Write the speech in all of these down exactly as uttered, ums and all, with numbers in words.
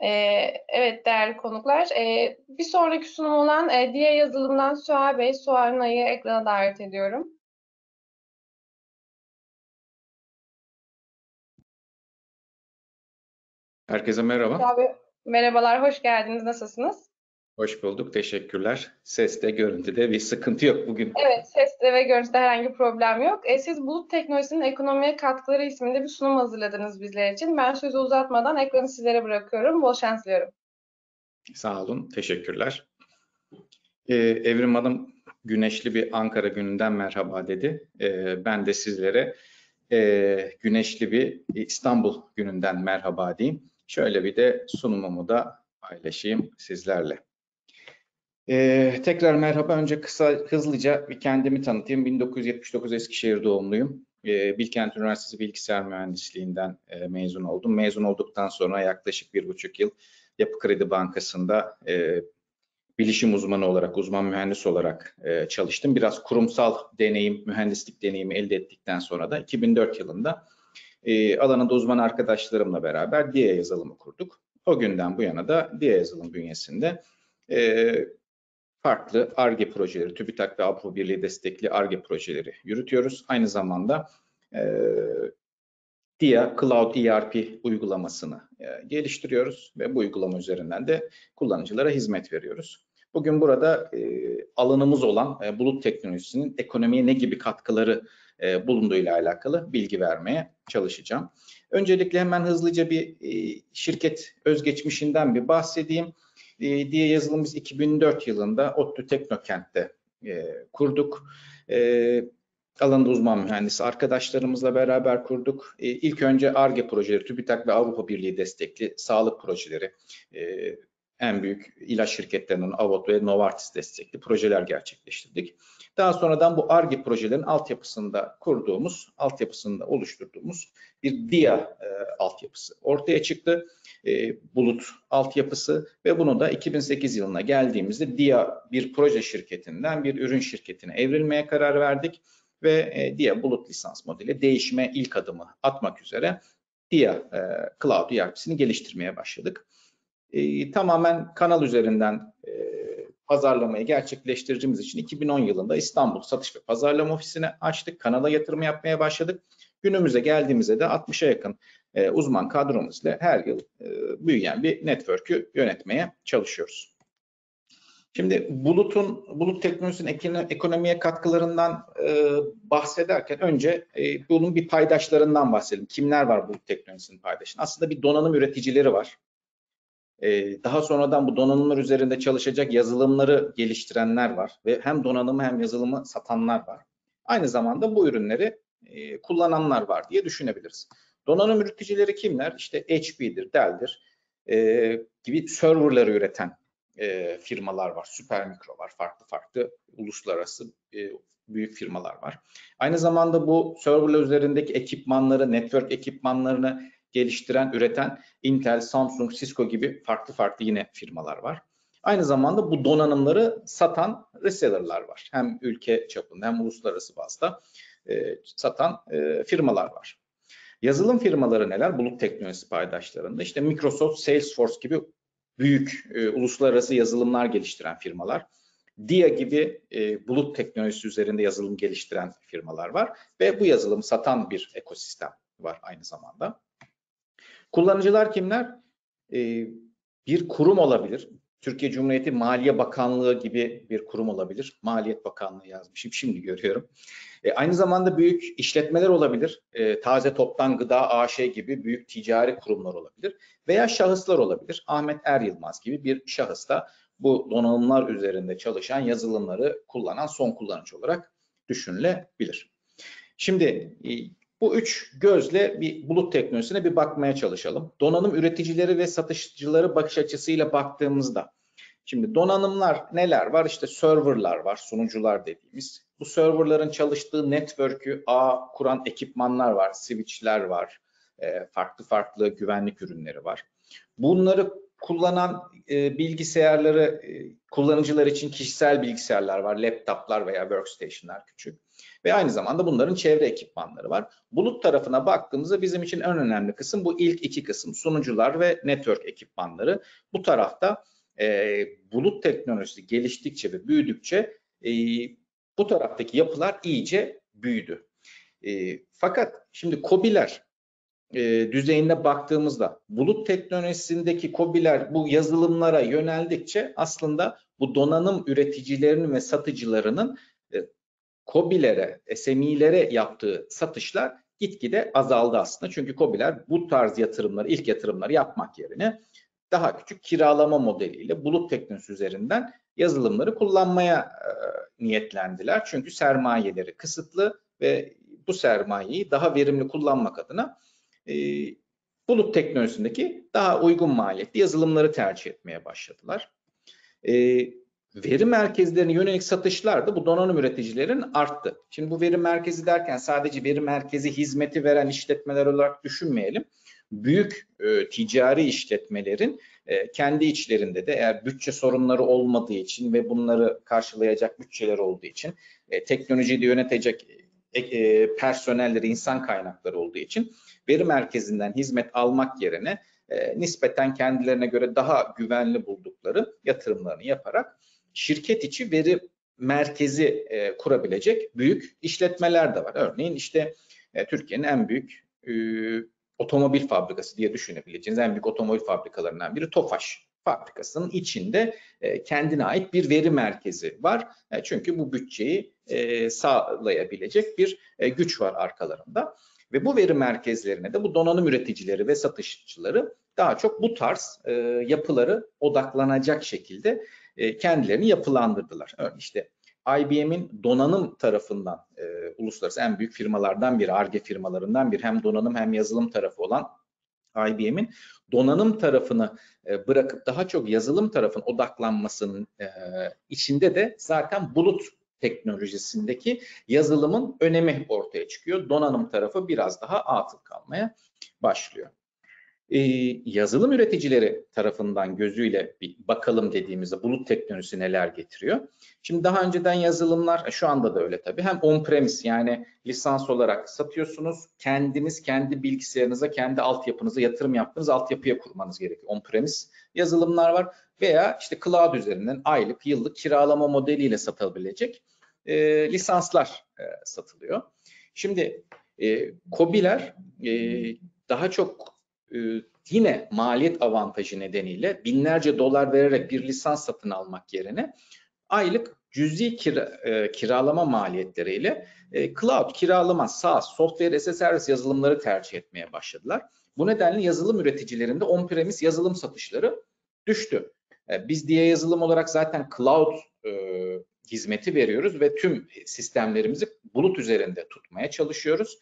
Ee, evet değerli konuklar, ee, bir sonraki sunum olan e, Dia yazılımdan Suha Bey, Suha Nay'ı ekrana davet ediyorum. Herkese merhaba. Suha Bey, merhabalar, hoş geldiniz. Nasılsınız? Hoş bulduk, teşekkürler. Seste, görüntüde bir sıkıntı yok bugün. Evet, sesle ve görüntüde herhangi bir problem yok. E, siz bulut teknolojisinin ekonomiye katkıları isminde bir sunum hazırladınız bizler için. Ben sözü uzatmadan ekranı sizlere bırakıyorum. Bol şans diliyorum. Sağ olun, teşekkürler. Ee, Evrim Hanım güneşli bir Ankara gününden merhaba dedi. Ee, ben de sizlere e, güneşli bir İstanbul gününden merhaba diyeyim. Şöyle bir de sunumumu da paylaşayım sizlerle. Ee, tekrar merhaba. Önce kısa, hızlıca bir kendimi tanıtayım. bin dokuz yüz yetmiş dokuz Eskişehir doğumluyum. Ee, Bilkent Üniversitesi Bilgisayar Mühendisliğinden e, mezun oldum. Mezun olduktan sonra yaklaşık bir buçuk yıl Yapı Kredi Bankası'nda e, bilişim uzmanı olarak, uzman mühendis olarak e, çalıştım. Biraz kurumsal deneyim, mühendislik deneyimi elde ettikten sonra da iki bin dört yılında e, alanında uzman arkadaşlarımla beraber Dia yazılımı kurduk. O günden bu yana da Dia yazılım bünyesinde e, farklı Ar-Ge projeleri, TÜBİTAK ve Avrupa Birliği destekli Ar-Ge projeleri yürütüyoruz. Aynı zamanda e, Dia Cloud E R P uygulamasını e, geliştiriyoruz ve bu uygulama üzerinden de kullanıcılara hizmet veriyoruz. Bugün burada e, alanımız olan e, bulut teknolojisinin ekonomiye ne gibi katkıları e, bulunduğuyla alakalı bilgi vermeye çalışacağım. Öncelikle hemen hızlıca bir e, şirket özgeçmişinden bir bahsedeyim. E, Dia yazılım biz iki bin dört yılında ODTÜ Teknokent'te e, kurduk. E, Alanında uzman mühendisi arkadaşlarımızla beraber kurduk. E, ilk önce Ar-Ge projeleri, TÜBİTAK ve Avrupa Birliği destekli sağlık projeleri, e, en büyük ilaç şirketlerinden Avot ve Novartis destekli projeler gerçekleştirdik. Daha sonradan bu Ar-Ge projelerin altyapısında kurduğumuz, altyapısında oluşturduğumuz bir Dia e, altyapısı ortaya çıktı. E, bulut altyapısı ve bunu da iki bin sekiz yılına geldiğimizde Dia bir proje şirketinden bir ürün şirketine evrilmeye karar verdik. Ve e, Dia bulut lisans modeli değişime ilk adımı atmak üzere Dia e, Cloud E R P'sini geliştirmeye başladık. E, tamamen kanal üzerinden e, pazarlamayı gerçekleştirdiğimiz için iki bin on yılında İstanbul Satış ve Pazarlama Ofisi'ni açtık. Kanala yatırım yapmaya başladık. Günümüze geldiğimizde de altmışa yakın e, uzman kadromuz ile her yıl e, büyüyen bir network'ü yönetmeye çalışıyoruz. Şimdi bulutun, bulut teknolojisinin ekonomiye katkılarından e, bahsederken önce e, bunun bir paydaşlarından bahsedelim. Kimler var bulut teknolojisinin paydaşı? Aslında bir donanım üreticileri var. E, daha sonradan bu donanımlar üzerinde çalışacak yazılımları geliştirenler var ve hem donanımı hem yazılımı satanlar var. Aynı zamanda bu ürünleri e, kullananlar var diye düşünebiliriz. Donanım üreticileri kimler? İşte H P'dir, Dell'dir e, gibi serverları üreten e, firmalar var. Supermicro var. Farklı farklı uluslararası e, büyük firmalar var. Aynı zamanda bu serverlar üzerindeki ekipmanları, network ekipmanlarını geliştiren, üreten Intel, Samsung, Cisco gibi farklı farklı yine firmalar var. Aynı zamanda bu donanımları satan reseller'lar var. Hem ülke çapında hem uluslararası bazda e, satan e, firmalar var. Yazılım firmaları neler? Bulut teknolojisi paydaşlarında. İşte Microsoft, Salesforce gibi büyük e, uluslararası yazılımlar geliştiren firmalar. Dia gibi e, bulut teknolojisi üzerinde yazılım geliştiren firmalar var ve bu yazılımı satan bir ekosistem var aynı zamanda. Kullanıcılar kimler? E, bir kurum olabilir. Türkiye Cumhuriyeti Maliye Bakanlığı gibi bir kurum olabilir. Maliyet Bakanlığı yazmışım, şimdi görüyorum. E, aynı zamanda büyük işletmeler olabilir. E, Taze Toptan Gıda A Ş gibi büyük ticari kurumlar olabilir. Veya şahıslar olabilir. Ahmet Er Yılmaz gibi bir şahıs da bu donanımlar üzerinde çalışan yazılımları kullanan son kullanıcı olarak düşünülebilir. Şimdi e, bu üç gözle bir bulut teknolojisine bir bakmaya çalışalım. Donanım üreticileri ve satışçıları bakış açısıyla baktığımızda, şimdi donanımlar neler var? İşte serverlar var, sunucular dediğimiz. Bu serverların çalıştığı network'ü ağ kuran ekipmanlar var, switch'ler var, farklı farklı güvenlik ürünleri var. Bunları kullanan e, bilgisayarları, e, kullanıcılar için kişisel bilgisayarlar var, laptoplar veya workstation'lar küçük. Ve aynı zamanda bunların çevre ekipmanları var. Bulut tarafına baktığımızda bizim için en önemli kısım bu ilk iki kısım, sunucular ve network ekipmanları. Bu tarafta e, bulut teknolojisi geliştikçe ve büyüdükçe e, bu taraftaki yapılar iyice büyüdü. E, fakat şimdi KOBİ'ler e, düzeyinde baktığımızda bulut teknolojisindeki KOBİ'ler bu yazılımlara yöneldikçe aslında bu donanım üreticilerinin ve satıcılarının e, KOBİ'lere, S M E'lere yaptığı satışlar gitgide azaldı aslında. Çünkü KOBİ'ler bu tarz yatırımları, ilk yatırımları yapmak yerine daha küçük kiralama modeliyle bulut teknolojisi üzerinden yazılımları kullanmaya e, niyetlendiler. Çünkü sermayeleri kısıtlı ve bu sermayeyi daha verimli kullanmak adına e, bulut teknolojisindeki daha uygun maliyetli yazılımları tercih etmeye başladılar. E, veri merkezlerine yönelik satışlar da bu donanım üreticilerin arttı. Şimdi bu veri merkezi derken sadece veri merkezi hizmeti veren işletmeler olarak düşünmeyelim. Büyük e, ticari işletmelerin e, kendi içlerinde de eğer bütçe sorunları olmadığı için ve bunları karşılayacak bütçeler olduğu için e, teknolojiyi de yönetecek e, e, personelleri, insan kaynakları olduğu için veri merkezinden hizmet almak yerine e, nispeten kendilerine göre daha güvenli buldukları yatırımlarını yaparak şirket içi veri merkezi e, kurabilecek büyük işletmeler de var. Örneğin işte e, Türkiye'nin en büyük e, otomobil fabrikası diye düşünebileceğiniz en büyük otomobil fabrikalarından biri Tofaş fabrikasının içinde e, kendine ait bir veri merkezi var. E, çünkü bu bütçeyi e, sağlayabilecek bir e, güç var arkalarında. Ve bu veri merkezlerine de bu donanım üreticileri ve satışçıları daha çok bu tarz e, yapıları odaklanacak şekilde e, kendilerini yapılandırdılar. Örneğin işte I B M'in donanım tarafından e, uluslararası en büyük firmalardan biri, Ar-Ge firmalarından biri, hem donanım hem yazılım tarafı olan I B M'in donanım tarafını e, bırakıp daha çok yazılım tarafına odaklanmasının e, içinde de zaten bulut teknolojisindeki yazılımın önemi ortaya çıkıyor. Donanım tarafı biraz daha atıl kalmaya başlıyor. Ee, yazılım üreticileri tarafından gözüyle bir bakalım dediğimizde bulut teknolojisi neler getiriyor? Şimdi daha önceden yazılımlar, şu anda da öyle tabii, hem on-premise yani lisans olarak satıyorsunuz, kendiniz kendi bilgisayarınıza, kendi altyapınıza yatırım yaptığınız altyapıya kurmanız gerekiyor. On-premise yazılımlar var veya işte cloud üzerinden aylık, yıllık kiralama modeliyle satılabilecek e, lisanslar e, satılıyor. Şimdi e, KOBİ'ler e, daha çok yine maliyet avantajı nedeniyle binlerce dolar vererek bir lisans satın almak yerine aylık cüzi kira, e, kiralama maliyetleriyle e, cloud kiralama, SaaS, software as a service yazılımları tercih etmeye başladılar. Bu nedenle yazılım üreticilerinde on-premise yazılım satışları düştü. E, biz diye yazılım olarak zaten cloud e, hizmeti veriyoruz ve tüm sistemlerimizi bulut üzerinde tutmaya çalışıyoruz.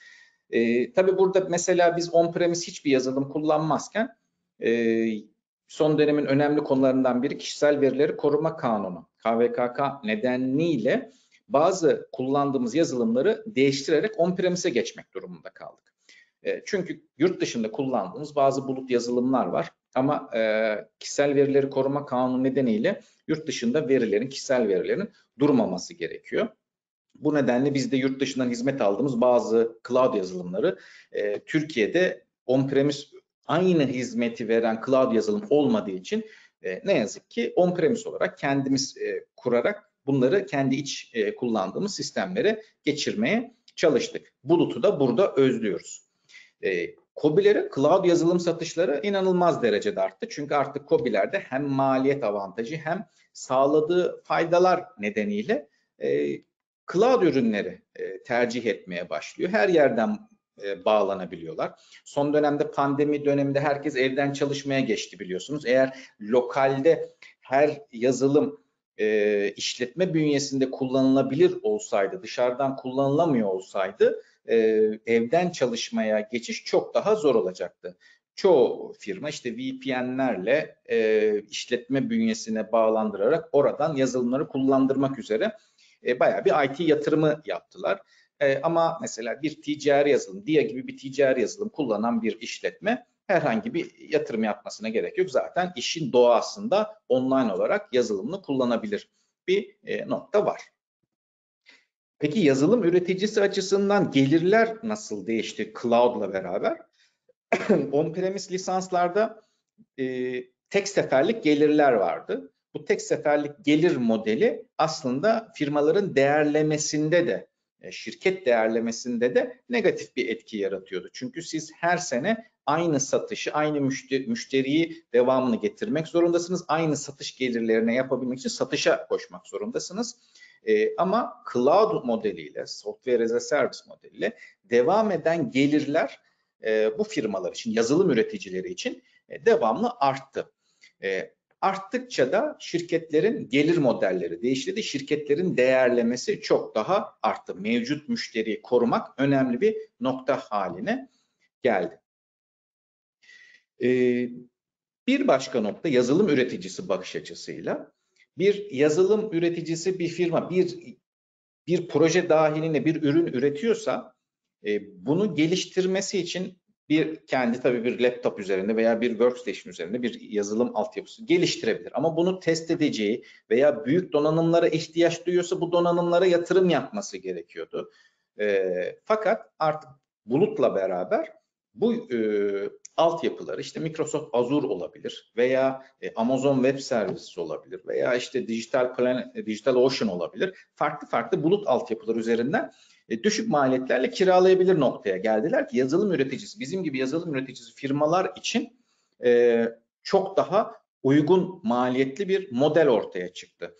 E, tabii burada mesela biz on-premise hiçbir yazılım kullanmazken e, son dönemin önemli konularından biri kişisel verileri koruma kanunu. K V K K nedeniyle bazı kullandığımız yazılımları değiştirerek on-premise'e geçmek durumunda kaldık. E, çünkü yurt dışında kullandığımız bazı bulut yazılımlar var ama e, kişisel verileri koruma kanunu nedeniyle yurt dışında verilerin, kişisel verilerin durmaması gerekiyor. Bu nedenle biz de yurt dışından hizmet aldığımız bazı cloud yazılımları e, Türkiye'de on-premise aynı hizmeti veren cloud yazılım olmadığı için e, ne yazık ki on-premise olarak kendimiz e, kurarak bunları kendi iç e, kullandığımız sistemlere geçirmeye çalıştık. Bulut'u da burada özlüyoruz. E, KOBİ'lerin cloud yazılım satışları inanılmaz derecede arttı. Çünkü artık KOBİ'lerde hem maliyet avantajı hem sağladığı faydalar nedeniyle e, cloud ürünleri e, tercih etmeye başlıyor. Her yerden e, bağlanabiliyorlar. Son dönemde pandemi döneminde herkes evden çalışmaya geçti biliyorsunuz. Eğer lokalde her yazılım e, işletme bünyesinde kullanılabilir olsaydı, dışarıdan kullanılamıyor olsaydı e, evden çalışmaya geçiş çok daha zor olacaktı. Çoğu firma işte V P N'lerle e, işletme bünyesine bağlandırarak oradan yazılımları kullandırmak üzere E, bayağı bir I T yatırımı yaptılar. E, ama mesela bir ticari yazılım, D I A gibi bir ticari yazılım kullanan bir işletme herhangi bir yatırım yapmasına gerek yok. Zaten işin doğasında online olarak yazılımını kullanabilir bir e, nokta var. Peki yazılım üreticisi açısından gelirler nasıl değişti cloud'la beraber? On-premise lisanslarda e, tek seferlik gelirler vardı. Bu tek seferlik gelir modeli aslında firmaların değerlemesinde de, e, şirket değerlemesinde de negatif bir etki yaratıyordu. Çünkü siz her sene aynı satışı, aynı müşteri, müşteriyi devamını getirmek zorundasınız. Aynı satış gelirlerine yapabilmek için satışa koşmak zorundasınız. E, ama cloud modeliyle, software as a service modeliyle devam eden gelirler e, bu firmalar için, yazılım üreticileri için e, devamlı arttı. E, arttıkça da şirketlerin gelir modelleri değişti. Şirketlerin değerlemesi çok daha arttı. Mevcut müşteriyi korumak önemli bir nokta haline geldi. E, bir başka nokta yazılım üreticisi bakış açısıyla. Bir yazılım üreticisi bir firma bir bir proje dahilinde bir ürün üretiyorsa e, bunu geliştirmesi için bir kendi tabii bir laptop üzerinde veya bir workstation üzerinde bir yazılım altyapısı geliştirebilir. Ama bunu test edeceği veya büyük donanımlara ihtiyaç duyuyorsa bu donanımlara yatırım yapması gerekiyordu. E, fakat artık bulutla beraber bu e, altyapıları işte Microsoft Azure olabilir veya e, Amazon Web Services olabilir veya işte Digital Plan, Digital Ocean olabilir. Farklı farklı bulut altyapıları üzerinden e, düşük maliyetlerle kiralayabilir noktaya geldiler ki yazılım üreticisi, bizim gibi yazılım üreticisi firmalar için e, çok daha uygun maliyetli bir model ortaya çıktı.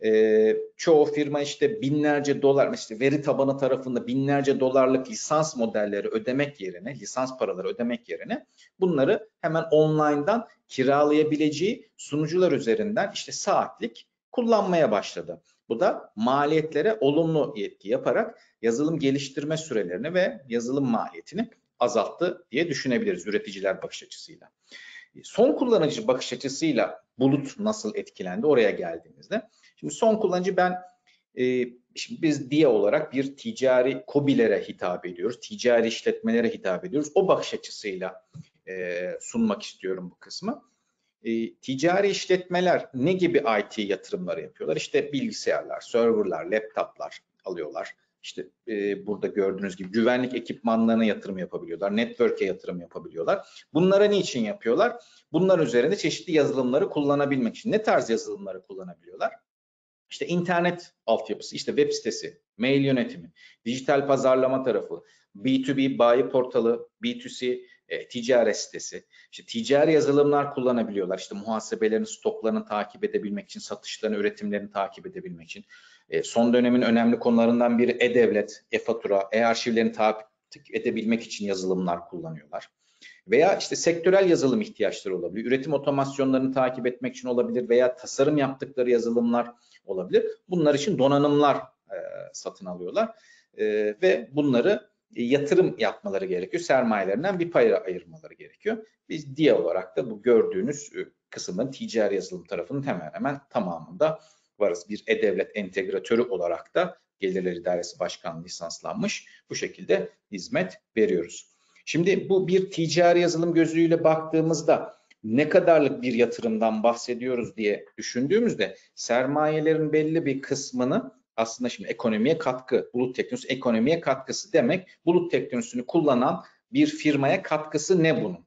E, çoğu firma işte binlerce dolar, işte veri tabanı tarafında binlerce dolarlık lisans modelleri ödemek yerine, lisans paraları ödemek yerine bunları hemen online'dan kiralayabileceği sunucular üzerinden işte saatlik kullanmaya başladı. Bu da maliyetlere olumlu etki yaparak yazılım geliştirme sürelerini ve yazılım maliyetini azalttı diye düşünebiliriz üreticiler bakış açısıyla. Son kullanıcı bakış açısıyla bulut nasıl etkilendi oraya geldiğimizde. Şimdi son kullanıcı ben e, şimdi biz D I A olarak bir ticari KOBİ'lere hitap ediyoruz. Ticari işletmelere hitap ediyoruz. O bakış açısıyla e, sunmak istiyorum bu kısmı. E, ticari işletmeler ne gibi I T yatırımları yapıyorlar? İşte bilgisayarlar, serverlar, laptoplar alıyorlar. İşte e, burada gördüğünüz gibi güvenlik ekipmanlarına yatırım yapabiliyorlar, network'e yatırım yapabiliyorlar. Bunlara niçin yapıyorlar? Bunlar üzerinde çeşitli yazılımları kullanabilmek için. Ne tarz yazılımları kullanabiliyorlar? İşte internet altyapısı, işte web sitesi, mail yönetimi, dijital pazarlama tarafı, B iki B bayi portalı, B iki C e, ticaret sitesi, işte ticari yazılımlar kullanabiliyorlar. İşte muhasebelerini, stoklarını takip edebilmek için, satışlarını, üretimlerini takip edebilmek için. E, son dönemin önemli konularından biri e-devlet, e-fatura, e-arşivlerini takip edebilmek için yazılımlar kullanıyorlar. Veya işte sektörel yazılım ihtiyaçları olabilir. Üretim otomasyonlarını takip etmek için olabilir veya tasarım yaptıkları yazılımlar olabilir. Bunlar için donanımlar e, satın alıyorlar e, ve bunları e, yatırım yapmaları gerekiyor. Sermayelerinden bir pay ayırmaları gerekiyor. Biz D I A olarak da bu gördüğünüz e, kısımların ticari yazılım tarafının hemen hemen tamamında varız. Bir e-devlet entegratörü olarak da Gelirler İdaresi Başkanlığı lisanslanmış bu şekilde hizmet veriyoruz. Şimdi bu bir ticari yazılım gözüyle baktığımızda ne kadarlık bir yatırımdan bahsediyoruz diye düşündüğümüzde sermayelerin belli bir kısmını aslında şimdi ekonomiye katkı, bulut teknolojisi ekonomiye katkısı demek. Bulut teknolojisini kullanan bir firmaya katkısı ne bunun?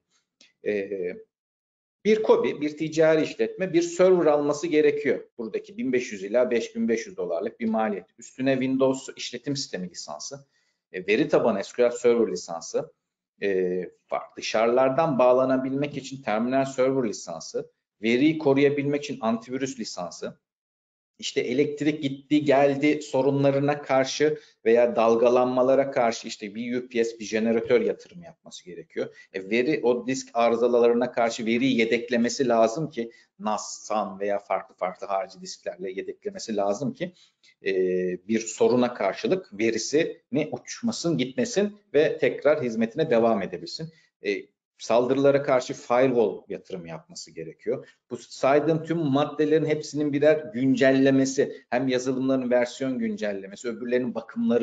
Ee, bir KOBİ, bir ticari işletme bir server alması gerekiyor. Buradaki bin beş yüz ila beş bin beş yüz dolarlık bir maliyet. Üstüne Windows işletim sistemi lisansı, veri tabanı S Q L Server lisansı, dışarılardan bağlanabilmek için terminal server lisansı, veriyi koruyabilmek için antivirüs lisansı, işte elektrik gitti geldi sorunlarına karşı veya dalgalanmalara karşı işte bir U P S, bir jeneratör yatırım yapması gerekiyor. E veri o disk arızalarına karşı veriyi yedeklemesi lazım ki N A S, S A N veya farklı farklı harici disklerle yedeklemesi lazım ki e, bir soruna karşılık verisi ne uçmasın, gitmesin ve tekrar hizmetine devam edebilsin. E, Saldırılara karşı firewall yatırım yapması gerekiyor. Bu saydığım tüm maddelerin hepsinin birer güncellemesi, hem yazılımların versiyon güncellemesi, öbürlerinin bakımları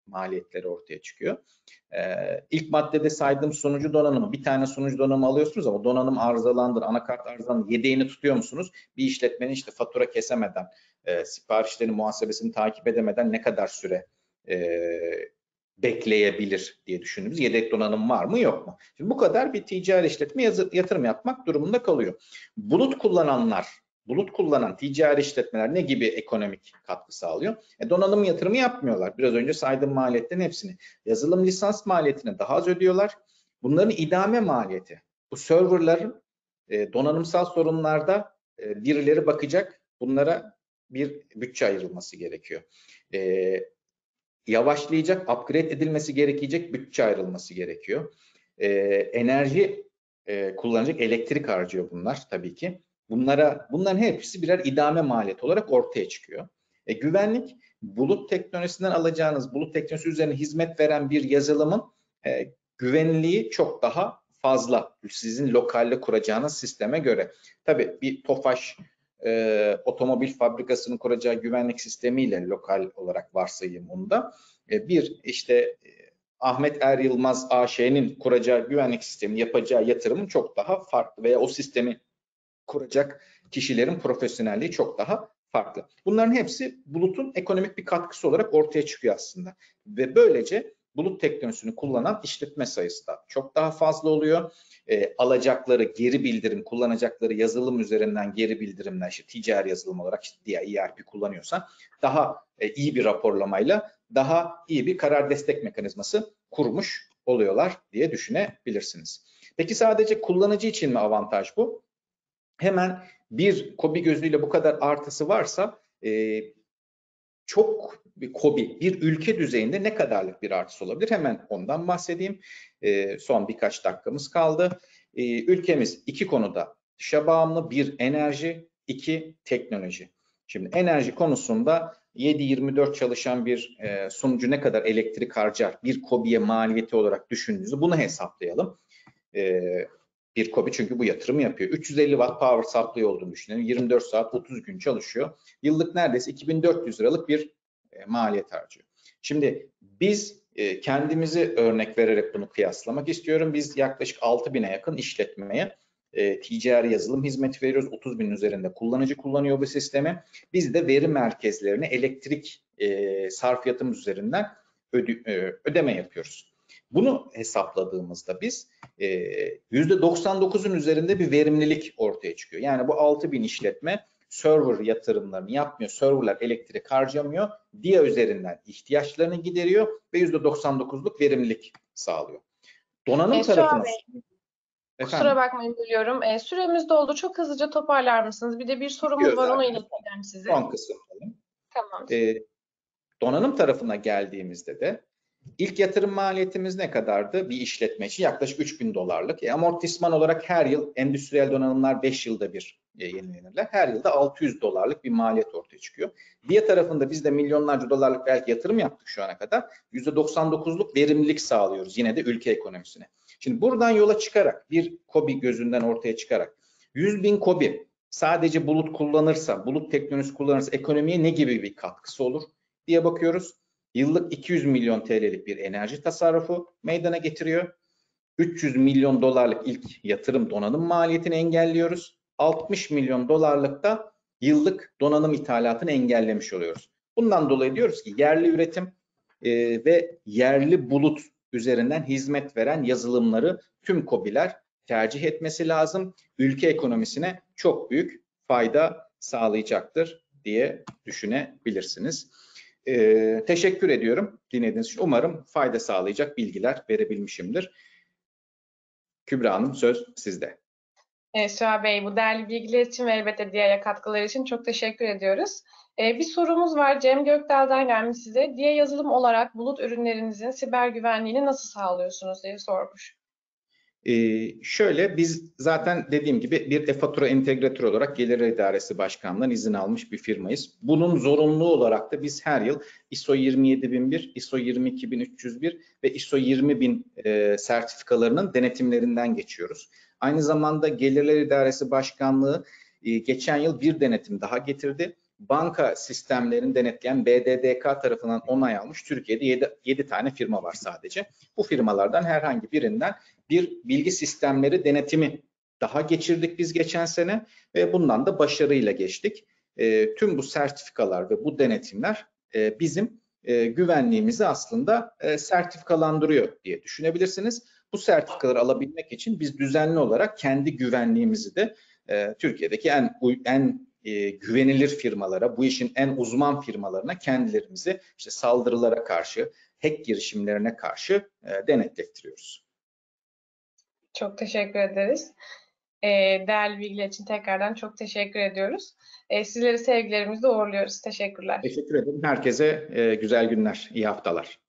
maliyetleri ortaya çıkıyor. Ee, ilk maddede saydığım sunucu donanımı, bir tane sunucu donanımı alıyorsunuz ama donanım arızalandır, anakart arızalandır, yedeğini tutuyor musunuz? Bir işletmenin işte fatura kesemeden, e, siparişlerin muhasebesini takip edemeden ne kadar süre e, bekleyebilir diye düşündüğümüz yedek donanım var mı yok mu? Şimdi bu kadar bir ticari işletme yatırım yapmak durumunda kalıyor. Bulut kullananlar, bulut kullanan ticari işletmeler ne gibi ekonomik katkı sağlıyor? E, donanım yatırımı yapmıyorlar. Biraz önce saydığım maliyetlerin hepsini. Yazılım lisans maliyetini daha az ödüyorlar. Bunların idame maliyeti. Bu serverların e, donanımsal sorunlarda e, birileri bakacak. Bunlara bir bütçe ayrılması gerekiyor. E, yavaşlayacak, upgrade edilmesi gerekecek bütçe ayrılması gerekiyor. E, enerji e, kullanacak elektrik harcıyor bunlar tabii ki. Bunlara, bunların hepsi birer idame maliyeti olarak ortaya çıkıyor. E, güvenlik, bulut teknolojisinden alacağınız, bulut teknolojisi üzerine hizmet veren bir yazılımın e, güvenliği çok daha fazla. Sizin lokalde kuracağınız sisteme göre. Tabii bir TOFAŞ e, otomobil fabrikasının kuracağı güvenlik sistemiyle lokal olarak varsayayım onu da. E, bir işte e, Ahmet Er Yılmaz A Ş'nin kuracağı güvenlik sistemi yapacağı yatırımın çok daha farklı veya o sistemi kuracak kişilerin profesyonelliği çok daha farklı. Bunların hepsi bulutun ekonomik bir katkısı olarak ortaya çıkıyor aslında. Ve böylece bulut teknolojisini kullanan işletme sayısı da çok daha fazla oluyor. E, alacakları geri bildirim, kullanacakları yazılım üzerinden geri bildirimler, işte ticari yazılım olarak işte diğer E R P kullanıyorsa daha e, iyi bir raporlamayla daha iyi bir karar destek mekanizması kurmuş oluyorlar diye düşünebilirsiniz. Peki sadece kullanıcı için mi avantaj bu? Hemen bir KOBİ gözüyle bu kadar artısı varsa e, çok bir KOBİ bir ülke düzeyinde ne kadarlık bir artısı olabilir? Hemen ondan bahsedeyim. E, son birkaç dakikamız kaldı. E, ülkemiz iki konuda dışa bağımlı. Bir enerji, iki teknoloji. Şimdi enerji konusunda yedi yirmi dört çalışan bir e, sunucu ne kadar elektrik harcar bir KOBİ'ye maliyeti olarak düşündüğünüzde bunu hesaplayalım. E, bir KOBİ çünkü bu yatırımı yapıyor. üç yüz elli watt power supply olduğunu düşünelim. yirmi dört saat otuz gün çalışıyor. Yıllık neredeyse iki bin dört yüz liralık bir e, maliyet harcıyor. Şimdi biz e, kendimizi örnek vererek bunu kıyaslamak istiyorum. Biz yaklaşık altı bine yakın işletmeye e, ticari yazılım hizmeti veriyoruz. otuz binin üzerinde kullanıcı kullanıyor bu sistemi. Biz de veri merkezlerine elektrik e, sarfiyatımız üzerinden öde, e, ödeme yapıyoruz. Bunu hesapladığımızda biz yüzde doksan dokuzun üzerinde bir verimlilik ortaya çıkıyor. Yani bu altı bin işletme server yatırımlarını yapmıyor, serverlar elektrik harcamıyor, D I A üzerinden ihtiyaçlarını gideriyor ve yüzde doksan dokuzluk verimlilik sağlıyor. Donanım e, tarafına... Bey, kusura bakmayın bölüyorum. E, süremiz doldu. Çok hızlıca toparlar mısınız? Bir de bir sorumuz var, onu ileteceğim size. Son kısım. Tamam. E, donanım tarafına geldiğimizde de İlk yatırım maliyetimiz ne kadardı? Bir işletme için yaklaşık üç bin dolarlık. E, amortisman olarak her yıl endüstriyel donanımlar beş yılda bir e, yenilenirler. Her yılda altı yüz dolarlık bir maliyet ortaya çıkıyor. Diğer tarafında biz de milyonlarca dolarlık belki yatırım yaptık şu ana kadar. yüzde doksan dokuzluk verimlilik sağlıyoruz yine de ülke ekonomisine. Şimdi buradan yola çıkarak bir KOBİ gözünden ortaya çıkarak yüz bin KOBİ sadece bulut kullanırsa, bulut teknolojisi kullanırsa ekonomiye ne gibi bir katkısı olur diye bakıyoruz. Yıllık iki yüz milyon T L'lik bir enerji tasarrufu meydana getiriyor. üç yüz milyon dolarlık ilk yatırım donanım maliyetini engelliyoruz. altmış milyon dolarlık da yıllık donanım ithalatını engellemiş oluyoruz. Bundan dolayı diyoruz ki yerli üretim e, ve yerli bulut üzerinden hizmet veren yazılımları tüm KOBİ'ler tercih etmesi lazım. Ülke ekonomisine çok büyük fayda sağlayacaktır diye düşünebilirsiniz. Ee, teşekkür ediyorum dinlediğiniz için. Umarım fayda sağlayacak bilgiler verebilmişimdir. Kübra Hanım söz sizde. Evet, Süha Bey, bu değerli bilgiler için ve elbette diğer katkıları için çok teşekkür ediyoruz. Ee, bir sorumuz var. Cem Gökdel'den gelmiş size. Diye yazılım olarak bulut ürünlerinizin siber güvenliğini nasıl sağlıyorsunuz diye sormuş. Ee, şöyle biz zaten dediğim gibi bir e-fatura entegratörü olarak Gelir İdaresi Başkanlığı'ndan izin almış bir firmayız. Bunun zorunlu olarak da biz her yıl I S O yirmi yedi bin bir, I S O yirmi iki bin üç yüz bir ve I S O yirmi bin e, sertifikalarının denetimlerinden geçiyoruz. Aynı zamanda Gelirler İdaresi Başkanlığı e, geçen yıl bir denetim daha getirdi. banka sistemlerini denetleyen B D D K tarafından onay almış Türkiye'de yedi tane firma var sadece. Bu firmalardan herhangi birinden bir bilgi sistemleri denetimi daha geçirdik biz geçen sene ve bundan da başarıyla geçtik. E, tüm bu sertifikalar ve bu denetimler e, bizim e, güvenliğimizi aslında e, sertifikalandırıyor diye düşünebilirsiniz. Bu sertifikaları alabilmek için biz düzenli olarak kendi güvenliğimizi de e, Türkiye'deki en en e, güvenilir firmalara, bu işin en uzman firmalarına kendilerimizi işte saldırılara karşı, hack girişimlerine karşı e, denetlettiriyoruz. Çok teşekkür ederiz. E, değerli bilgiler için tekrardan çok teşekkür ediyoruz. E, sizleri sevgilerimizle uğurluyoruz. Teşekkürler. Teşekkür ederim. Herkese e, güzel günler, iyi haftalar.